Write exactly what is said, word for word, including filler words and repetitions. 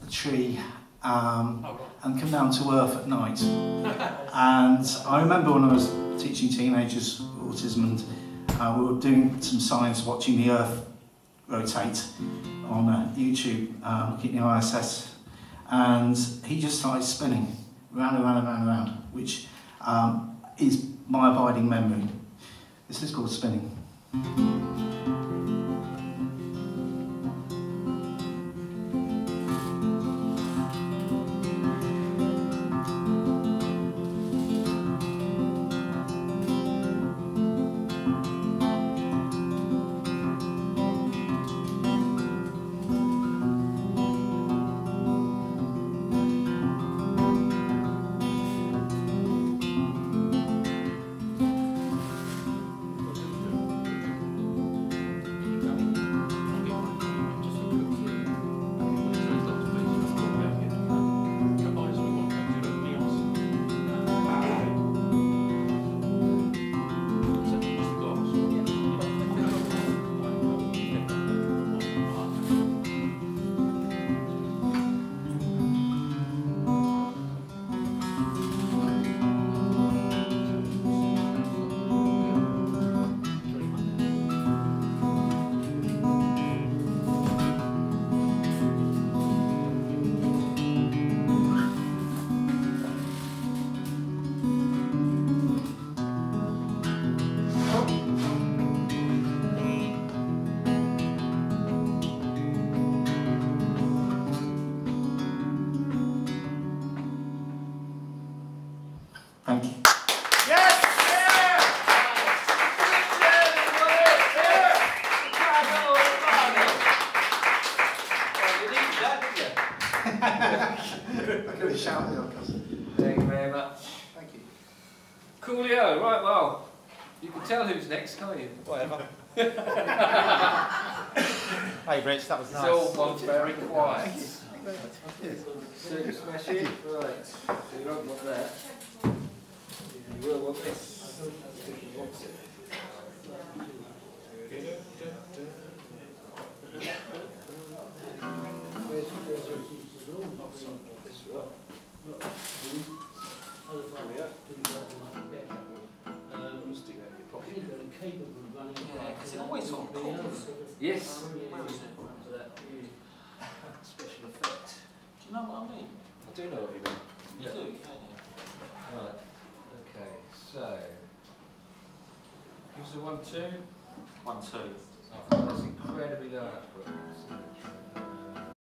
the tree um, and come down to earth at night. And I remember when I was teaching teenagers autism, and uh, we were doing some science, watching the earth rotate on uh, YouTube, uh, looking at the I S S, and he just started spinning round and round and round and round, which um, is my abiding memory. This is called spinning. Thank you. Yes! Yeah! You didn't do that, did you? I could have shouted at us. Thank you very much. Thank you. Coolio, right, well, you can tell who's next, can't you? Whatever. Hey Rich, that was It's nice. all gone very quiet. Thank you very much. So you smash it? Right. So you don't want that. You will want this. You want it. Yeah, because it always on chords. Yes. Special effect. Do you know what I mean? I do know what you mean. You Yeah. do, can't you? Right. Okay, so. Give us a one, two. One, two. Oh, that's incredibly low output.